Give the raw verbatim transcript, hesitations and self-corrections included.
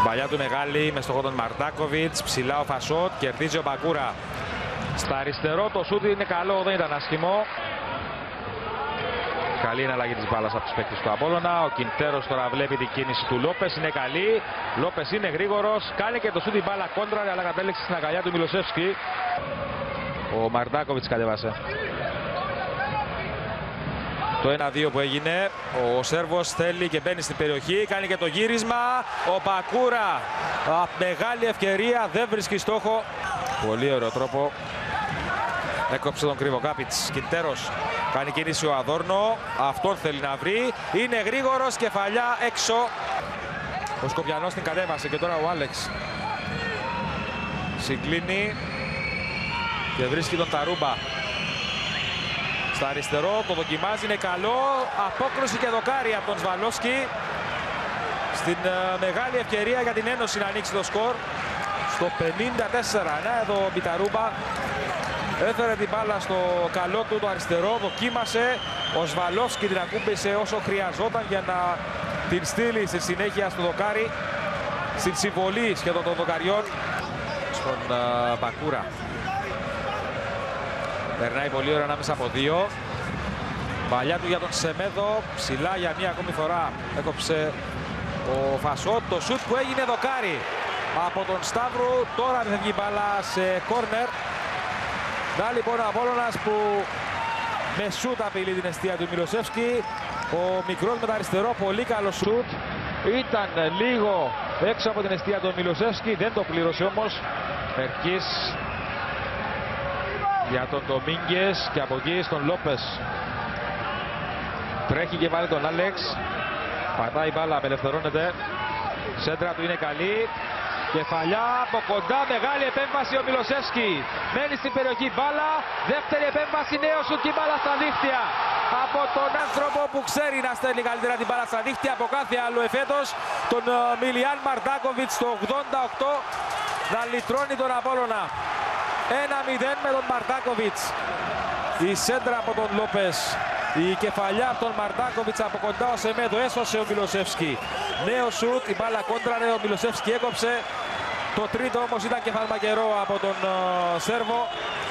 Παλιά του μεγάλη με στόχο τον Μαρτάκοβιτς. Ψηλά ο Φασότ. Κερδίζει ο Μπακούρα. Στα αριστερό το σούτ είναι καλό, δεν ήταν άσχημο. Καλή είναι αλλαγή της μπάλας από τους παίκτες του Απόλλωνα. Ο Κιντέρος τώρα βλέπει την κίνηση του Λόπες. Είναι καλή. Λόπες είναι γρήγορος. Κάνει και το σούτ η μπάλα κόντρα, αλλά κατέληξε στην αγκαλιά του Μιλοσεύσκι. Ο Μαρτάκοβιτς κατέβασε. Το ένα δύο που έγινε. Ο Σέρβος θέλει και μπαίνει στην περιοχή. Κάνει και το γύρισμα. Ο Μπακούρα. Μεγάλη ευκαιρία. Δεν βρίσκει στόχο. Πολύ ωραίο τρόπο. Έκοψε τον Κρυβοκάπιτς. Κιντέρος. Κάνει κίνηση ο Αδόρνο. Αυτόν θέλει να βρει. Είναι γρήγορος. Κεφαλιά έξω. Ο Σκοπιανός την κατέβασε και τώρα ο Άλεξ. Συγκλίνει. Και βρίσκει τον Ταρούμπα. Στα αριστερό. Το δοκιμάζει. Είναι καλό. Απόκρουση και δοκάρι από τον Σβαλόσκι. Στην uh, μεγάλη ευκαιρία για την Ένωση να ανοίξει το σκορ. Στο πενήντα τέσσερα. Να εδώ ο Μπιταρούμπα. Έφερε την μπάλα στο καλό του το αριστερό, δοκίμασε. Ο Σβαλόφσκι την ακούμπησε όσο χρειαζόταν για να την στείλει στη συνέχεια στο δοκάρι. Στην συμβολή σχεδόν των δοκαριών. Στον uh, Μπακούρα. Περνάει πολύ ώρα ανάμεσα από δύο. Παλιά του για τον Σεμέδο. Ψηλά για μία ακόμη φορά. Έκοψε ο Φασότ. Το σουτ που έγινε δοκάρι από τον Σταύρου. Τώρα δεν βγει μπάλα σε κόρνερ. Να λοιπόν ο Απόλλωνας που με σούτ απειλεί την εστία του Μιλοσεύσκι. Ο μικρός με τα αριστερό, πολύ καλό σούτ. Ήταν λίγο έξω από την εστία του Μιλοσεύσκι, δεν το πλήρωσε όμως. Ερκής για τον Ντομίνγκες και από εκεί στον Λόπες. Τρέχει και βάλει τον Άλεξ. Πατάει μπάλα, απελευθερώνεται. Σέντρα του είναι καλή. Κεφαλιά από κοντά, μεγάλη επέμβαση ο Μιλοσεύσκι. Μένει στην περιοχή μπάλα. Δεύτερη επέμβαση, νέο σου και μπάλα στα δίχτυα. Από τον άνθρωπο που ξέρει να στέλνει καλύτερα την μπάλα στα δίχτυα από κάθε άλλο εφέτος. Τον uh, Μιλιάν Μαρτάκοβιτς το ογδόντα οκτώ να λυτρώνει τον Απόλλωνα. ένα μηδέν με τον Μαρτάκοβιτς. Η σέντρα από τον Λόπες. Η κεφαλιά από τον Μαρτάκοβιτς από κοντά ο Σεμέδο έσωσε ο Μιλοσεύσκι. Νέο σουτ, η μπάλα κόντραρε, ο Μιλοσεύσκι έκοψε. Το τρίτο όμως ήταν κεφαλμακερό από τον uh, Σέρβο.